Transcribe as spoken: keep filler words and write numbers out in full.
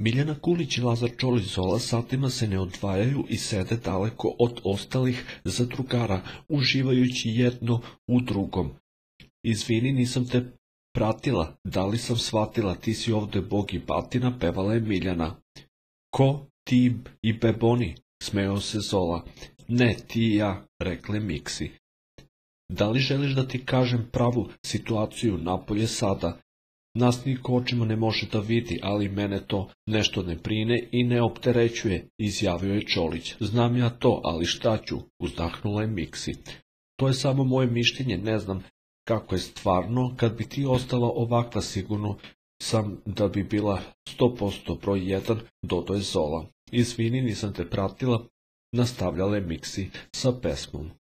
Miljana Kulić i Lazar Čolić-Zola satima se ne odvajaju i sede daleko od ostalih zadrugara, uživajući jedno u drugom. Izvini, nisam te pratila, da li sam shvatila, ti si ovde bog i batina, pevala je Miljana. Ko, ti i Beboni, smeo se Zola. Ne, ti i ja, rekle Miksi. Da li želiš da ti kažem pravu situaciju napolje sada? Nas niko očima ne može da vidi, ali mene to nešto ne brine i ne opterećuje, izjavio je Čolić. Znam ja to, ali šta ću, uzdahnula je Miksi. To je samo moje mišljenje, ne znam kako je stvarno, kad bi ti ostala ovakva sigurno sam da bi bila sto posto broj jedan, dodao je Zola. Izvini, nisam te pratila, nastavljala je Miksi sa pesmom.